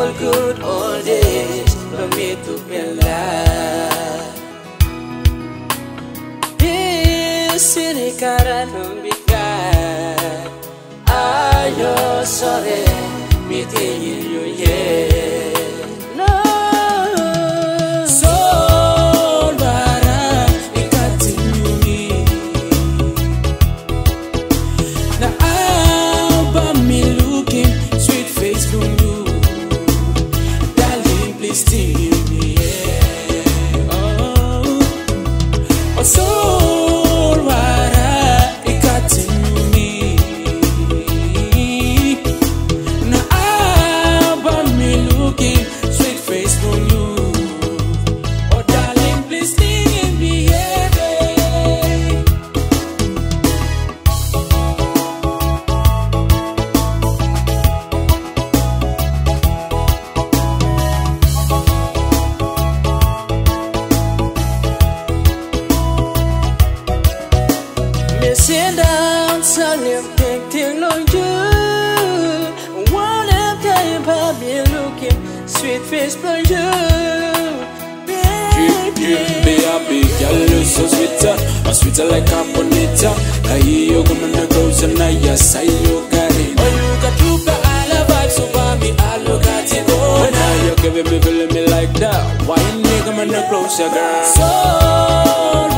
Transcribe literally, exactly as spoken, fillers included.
all good old days for me to be alive. This city cara no bigat. Ayo sore meeting you yeah. Sit down, tell him, take, take on you. One of time, Bobby looking, sweet face for you. Drip, drip, baby, girl, you're so sweeter, uh, sweeter like a bonita. I hear you coming across and I yes, I you got it. Oh, you got trooper, I love vibes, so Bobby, I look at it. Oh, now you're giving me, feeling me like that. Why you nigga, man, closer, girl? So